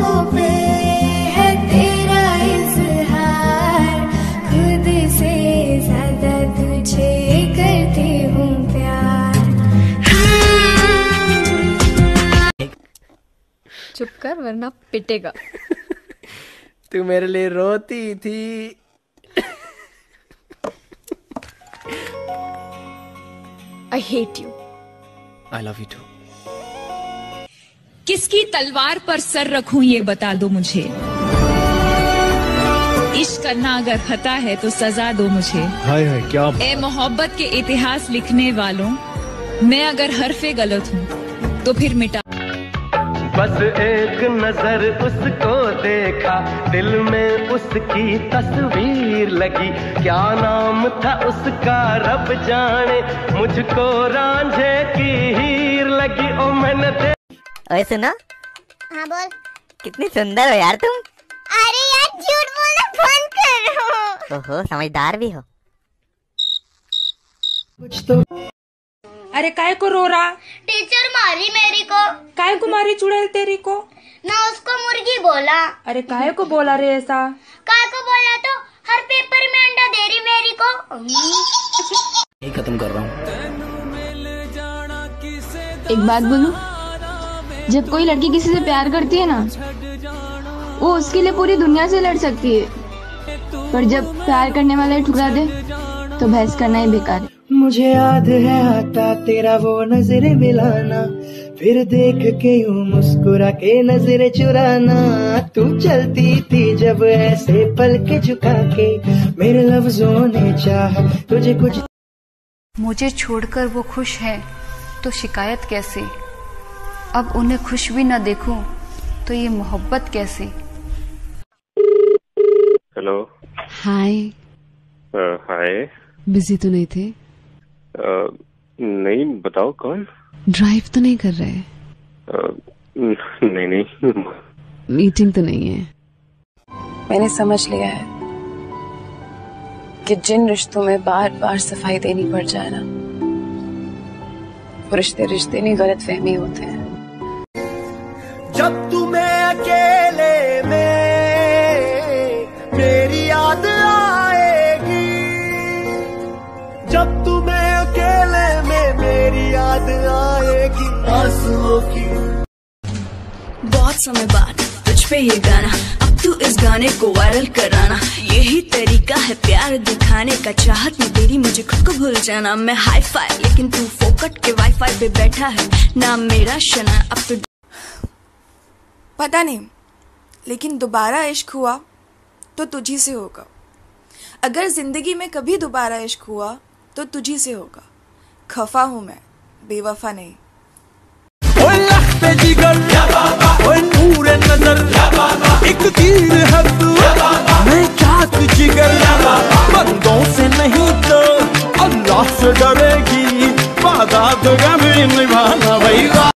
पे है तेरा इज़हार, खुद से ज्यादा तुझे करती हूँ प्यार। चुप कर वरना पिटेगा। तू मेरे लिए रोती थी। I hate you. I love you too. किसकी तलवार पर सर रखूं ये बता दो मुझे। इश्क करना अगर खता है तो सजा दो मुझे। हाय हाय क्या ए मोहब्बत के इतिहास लिखने वालों, मैं अगर हरफे गलत हूँ तो फिर मिटा। बस एक नजर उसको देखा, दिल में उसकी तस्वीर लगी। क्या नाम था उसका रब जाने, मुझको रांझे की हीर लगी। ओ मैंने ओए सुनो। हाँ बोल। कितनी सुंदर हो यार तुम। अरे यार झूठ बोलना बंद करो। ओहो समझदार भी हो। कुछ तो अरे काय को रो रहा? टीचर मारी मेरी को। काय को मारी चुड़ैल तेरी को? ना उसको मुर्गी बोला। अरे काय को बोला रे ऐसा? काय को बोला तो हर पेपर में अंडा दे रही मेरी को। यही खत्म कर रहा हूँ। एक बात बोलूं, जब कोई लड़की किसी से प्यार करती है ना, वो उसके लिए पूरी दुनिया से लड़ सकती है, पर जब प्यार करने वाला ही ठुकरा दे तो बहस करना ही बेकार है। मुझे याद है आता तेरा वो नजरे मिलाना, फिर देख के यूं मुस्कुरा के नजरे चुराना। तू चलती थी जब ऐसे पल के झुका के, मेरे लफ्जों ने चाहा तुझे कुछ। मुझे छोड़कर वो खुश है तो शिकायत कैसे, अब उन्हें खुश भी न देखूं तो ये मोहब्बत कैसे। हेलो। हाय। हाय। बिजी तो नहीं थे? नहीं, बताओ कौन। ड्राइव तो नहीं कर रहे? नहीं नहीं। मीटिंग तो नहीं है? मैंने समझ लिया है कि जिन रिश्तों में बार बार सफाई देनी पड़ जाए ना, वो रिश्ते रिश्ते नहीं गलत फहमी होते हैं। जब तुम्हें अकेले में मेरी याद आएगी, जब तुम्हें अकेले में मेरी याद आएगी आंसुओं की। बहुत समय बाद तुझ पे ये गाना, अब तू इस गाने को वायरल कराना। यही तरीका है प्यार दिखाने का, चाहत में तेरी मुझे खुद को भूल जाना। मैं हाई फाई लेकिन तू फोकट के वाईफाई पे बैठा है, नाम मेरा शना। अब तो पता नहीं, लेकिन दोबारा इश्क हुआ तो तुझी से होगा। अगर जिंदगी में कभी दोबारा इश्क हुआ तो तुझी से होगा। खफा हूं मैं, बेवफा नहीं। एक तीर है तू, मैं चाहत जिगर, बंदों से नहीं तो अल्लाह से डरेगी, वादा तो कभी निभाना भाई।